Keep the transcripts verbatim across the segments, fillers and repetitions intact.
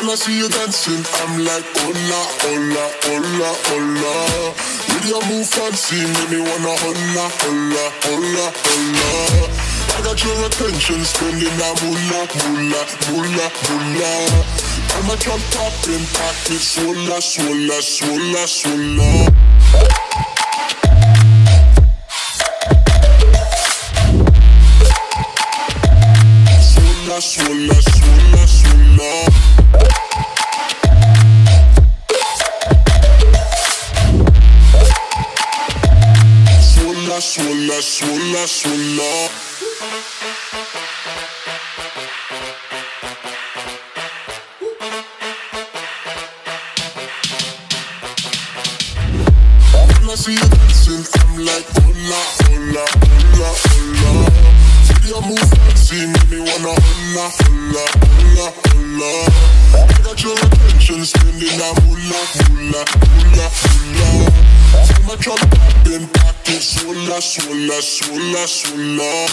When I see you dancing, I'm like, hola, hola, hola, hola. With your move fancy, make me wanna hola, hola, hola, hola. I got your attention, spending that moolah, moolah, moolah, moolah. I'm a drop popping, pocket, swola, swola, swola, swola. Swola, swola, swola, swola. Swola, swola, swola. When I see you dancing, I'm like, hola, hola, hola, hola. See your move fancy, make me wanna hola, hola, hola, hola. I got your attention, spending that moolah, moolah, moolah, moolah. I'm a drop popping, pocket, swola, swola, swola, swola.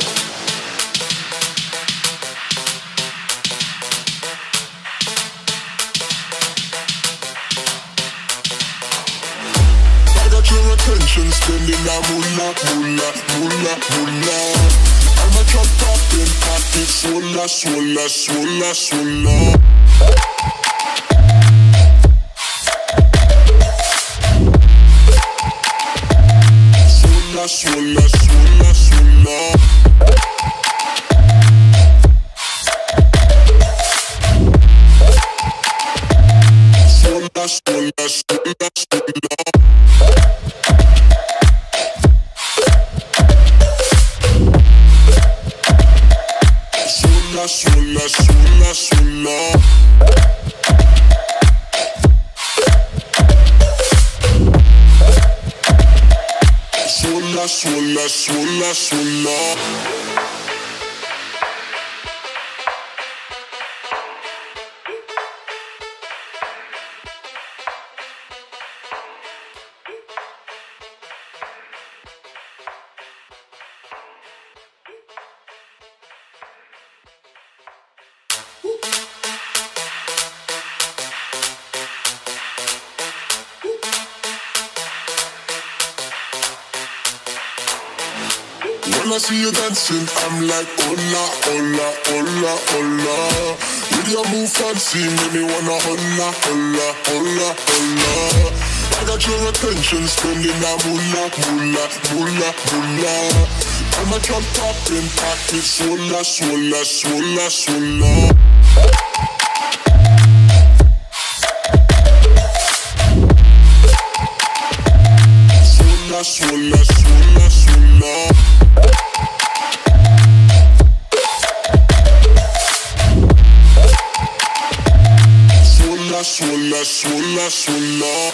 I got your attention, spending that moolah, moolah, moolah, moolah. I'm a drop popping, pocket, swola, swola, swola, swola. Swola, swola, swola. Swola, swola, swola, swola. Swola, swola, swola, swola. Swola, swola, swola, swola. When I see you dancing, I'm like, hola, hola, hola, hola. With your move fancy, make me wanna hola, hola, hola, hola. I got your attention, spending that moolah, moolah, moolah, moolah. I'm a drop popping, pocket, swola, swola, swola, swola. Swola, swola, swola, swola. Swola, swola, swola.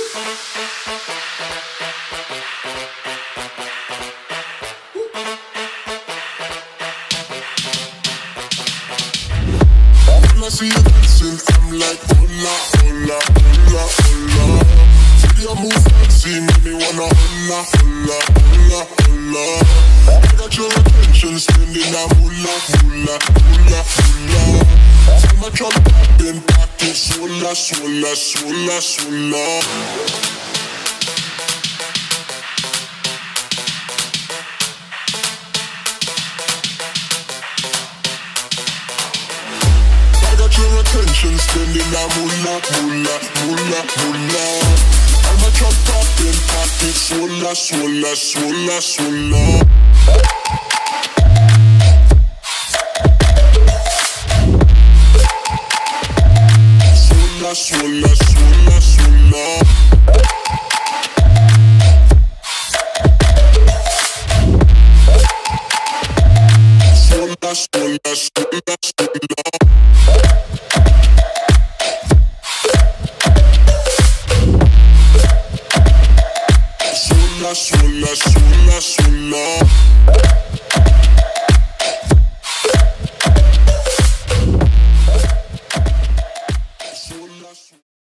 When I see you dancing, I'm like, hola, hola, hola, hola. See your move fancy, make me wanna hola, hola, hola, hola. I got your attention, spending that moolah, moolah, moolah, moolah. I'm a drop popping, pocket, swola, swola, swola, swola. I got your attention, spending that moolah, moolah, moolah, moolah. I'm a drop popping, pocket, swola, swola, swola, swola. Swola, swola, swola. Swola, swola, swola, swola. Swola, swola, swola, swola.